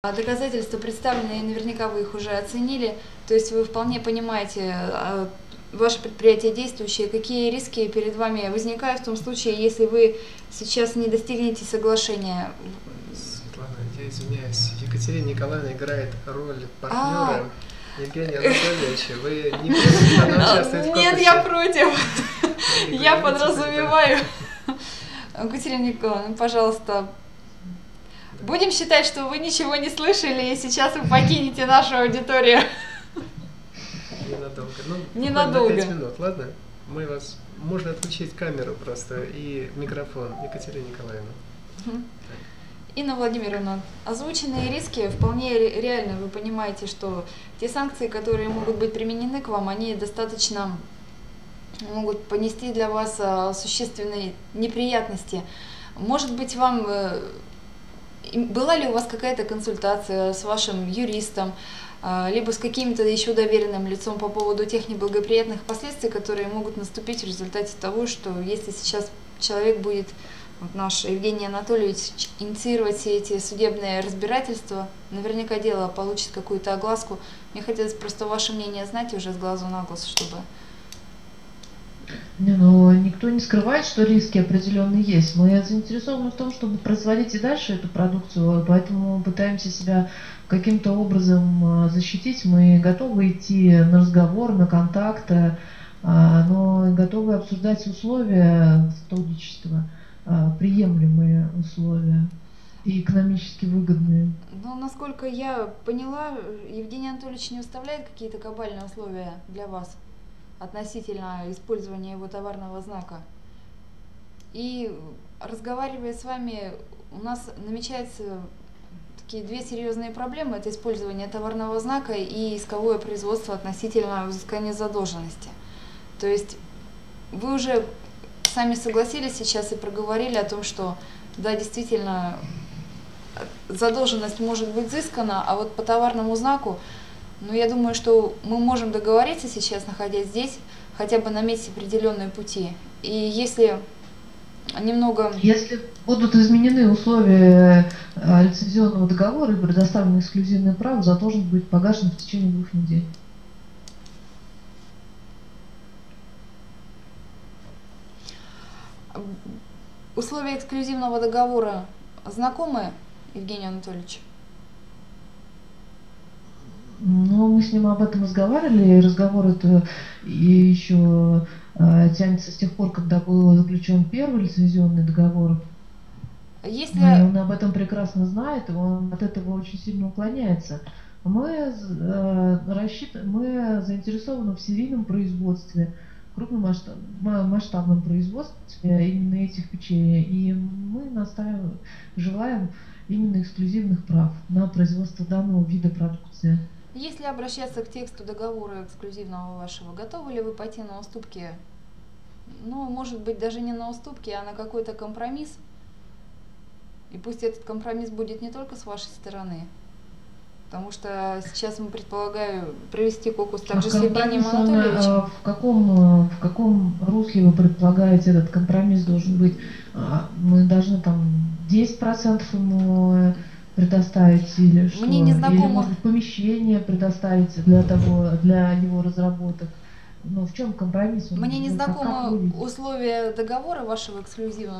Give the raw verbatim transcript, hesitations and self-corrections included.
Доказательства представлены, и наверняка вы их уже оценили, то есть вы вполне понимаете, ваше предприятие действующее, какие риски перед вами возникают в том случае, если вы сейчас не достигнете соглашения. Светлана, я извиняюсь, Екатерина Николаевна играет роль партнера а Евгения Анатольевича. Вы не против, она участвует в конкурсе? Нет, я против. Я подразумеваю. Екатерина Николаевна, пожалуйста, будем считать, что вы ничего не слышали, и сейчас вы покинете нашу аудиторию. Ненадолго. Ну, Ненадолго. На пять минут, ладно? Мы вас... Можно отключить камеру просто и микрофон. Екатерина Николаевна. Угу. Инна Владимировна, озвученные риски вполне реально. Вы понимаете, что те санкции, которые могут быть применены к вам, они достаточно могут понести для вас существенные неприятности. Может быть, вам... Была ли у вас какая-то консультация с вашим юристом, либо с каким-то еще доверенным лицом по поводу тех неблагоприятных последствий, которые могут наступить в результате того, что если сейчас человек будет, вот наш Евгений Анатольевич, инициировать все эти судебные разбирательства, наверняка дело получит какую-то огласку. Мне хотелось просто ваше мнение знать уже с глазу на глаз, чтобы... Не, ну, никто не скрывает, что риски определенные есть. Мы заинтересованы в том, чтобы производить и дальше эту продукцию, поэтому пытаемся себя каким-то образом защитить. Мы готовы идти на разговор, на контакт, но готовы обсуждать условия сотрудничества, приемлемые условия и экономически выгодные. Ну, насколько я поняла, Евгений Анатольевич не выставляет какие-то глобальные условия для вас относительно использования его товарного знака. И разговаривая с вами, у нас намечаются такие две серьезные проблемы. Это использование товарного знака и исковое производство относительно взыскания задолженности. То есть вы уже сами согласились сейчас и проговорили о том, что да, действительно, задолженность может быть взыскана, а вот по товарному знаку, ну, я думаю, что мы можем договориться сейчас, находясь здесь, хотя бы наметить определенные пути. И если немного... Если будут изменены условия лицензионного договора и предоставлены эксклюзивное право, задолженность будет погашена в течение двух недель. Условия эксклюзивного договора знакомы Евгению Анатольевичу? Ну, мы с ним об этом разговаривали, и разговор это еще э, тянется с тех пор, когда был заключен первый лицензионный договор. Если... И он об этом прекрасно знает, и он от этого очень сильно уклоняется. Мы, э, рассчит... мы заинтересованы в серийном производстве, крупном масштаб... масштабном производстве именно этих печей, и мы настаиваем, желаем именно эксклюзивных прав на производство данного вида продукции. Если обращаться к тексту договора эксклюзивного вашего, готовы ли вы пойти на уступки? Ну, может быть, даже не на уступки, а на какой-то компромисс. И пусть этот компромисс будет не только с вашей стороны. Потому что сейчас мы предполагаю провести кокус также а с Евгением Анатольевичем. В каком, в каком русле вы предполагаете этот компромисс должен быть? Мы должны там десять процентов ему предоставить или что? Мне не знакомо. Или, может, помещение предоставить для того, для его разработок? Но в чем компромисс? Мне не знакомы условия договора вашего эксклюзивного.